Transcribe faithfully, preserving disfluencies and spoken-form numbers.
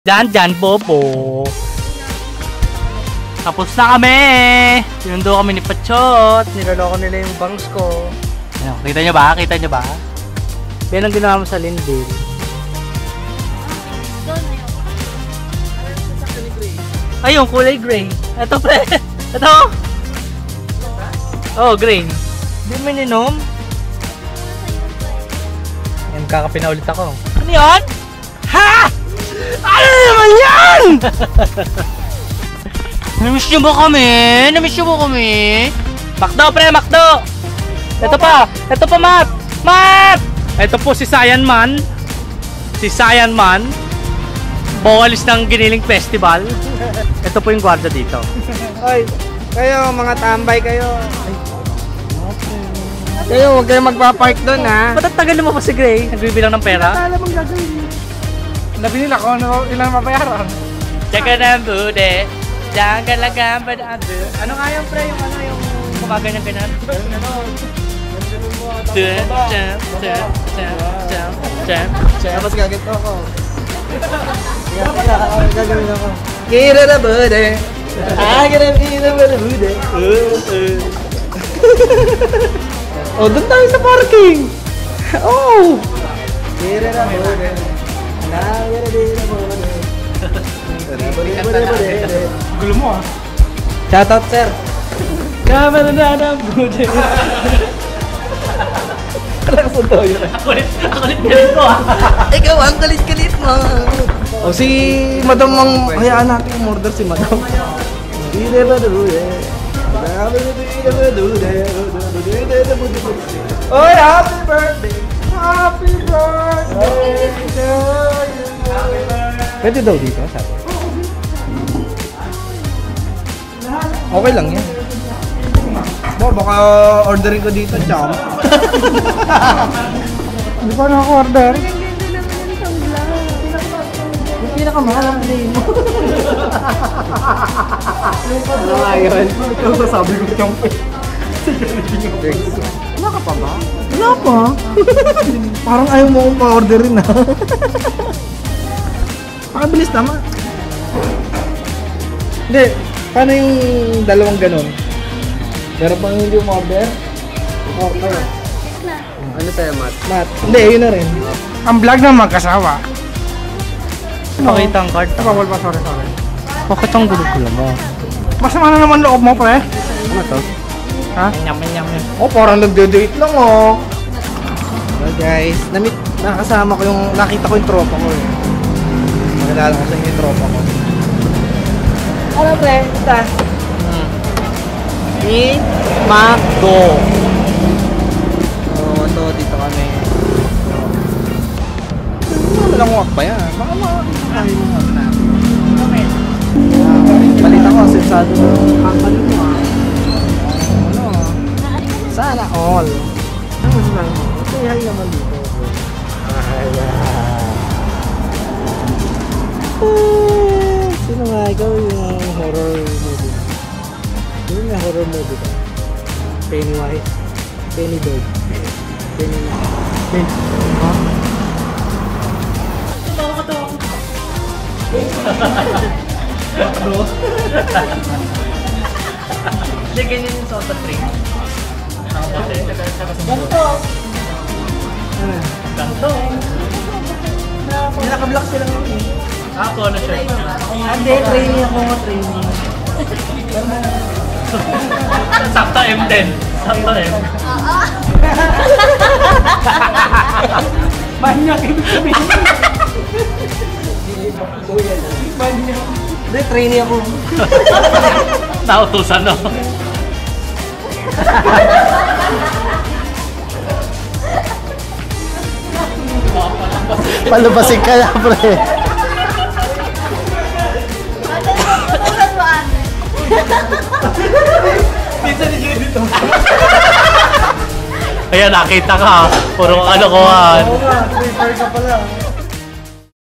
Dyan, dyan, Bobo. Tapos na kami. Sinundo kami ni Pachot. Niloloko nila yung bangs ko. Ano, kita nyo ba? Kita nyo ba? Yan ang ginawa mo sa Lindale. Ay, yung kulay gray. Ito, pre. Ito. Oh, gray. Di mo ninom? Yan, kakape na ulit ako. Ano yan? Ha? Ano naman yan? Namiss nyo ba kami? Namiss nyo ba kami? Makdo, pre, Makdo! Ito pa! Ito pa, Mat! Mat! Ito po si Sayan Man. Si Sayan Man. Bowalis ng Giniling Festival. Ito po yung gwarda dito. Oy, kayo, mga tambay kayo. Kayo, huwag kayo magpapark doon, ha? Ba't ang tagal mo pa si Gray? Nagbibilang ng pera? Akala mong gagawin. Nabili ko ano, ilang mabayaran. Tsaka ng bude. Diyan ka lang ang bada-ado. Ano nga yung pre, yung ano, yung kumaganyan ganyan? Tapos gaganto ako. Gagawin ako. Kira na bude. Ah, kira na bude. Oh, doon tayo sa parking. Oh. Kira na bude. Ah, kira na bude. Gulo mo ah. Shoutout sir. Kamera na na bude. Kalakasan daw yun. Ako ulit, ako ulit galit ko ah. Ikaw ang kalit-kalit mo. O si Madam ang hayaan natin yung order si Madam. Hindi ba dude? Oy, happy birthday! Happy birthday to you! Pwede daw dito, sabi. Okay lang yan. Bo, baka orderin ko dito, cham. Hindi pa na ako order. Yung pinakamahal ang play mo. Ano nga yun? Ito sasabi ko cham. Wala ka pa ba? Wala pa. Parang ayaw mo akong pa-orderin na. Pakabilis naman. Hindi. Paano yung dalawang ganon? Meron pang hindi umorder? Okay. Ano sa'yo, Matt? Matt. Hindi, yun na rin. Ang vlog ng mag-asawa. Pakita ang card. Bawal pa, sorry, sorry. Bakit ang gulo-gulo mo? Masama na naman loob mo, pre. Ano to? Ha? Nyam-nyam yun. Oh, parang nagde-date lang, oh. Hello, guys. Namit, nakasama ko yung, nakita ko yung tropa ko, eh. Makilala ko sa inyo yung tropa ko. Ano, pre? Ito. Hmm. Ni Macdo. Oo, ito, dito kami. Ano lang walk ba yan? Baka makakain mo walk na. Okay. Balita ko, sensado ng company mo, ah. Ano, sana all. Ano sila mo? Say hi naman dito. Sino nga ikaw yung horror movie? Sino nga horror movie ba? Pennywise? Penny Dog? Penny na? Penny? Ha? Katawa, katawa. Ano? Hindi, ganyan yung sa train. Ako kasi, Ganto! Ano? ganto. Naka-block sila ngayon. Ako, ano siya? Hindi, training ako nga, training. Sakto M din. Sakto M. Manyak, ibig sabihin. Manyak. Hindi, training ako. Nautusan, no? Palubasin ka na, pre. Pizza ni Judy dito. Ayan, nakita ka. Puro kalokohan. Oo nga, prefer ka pala.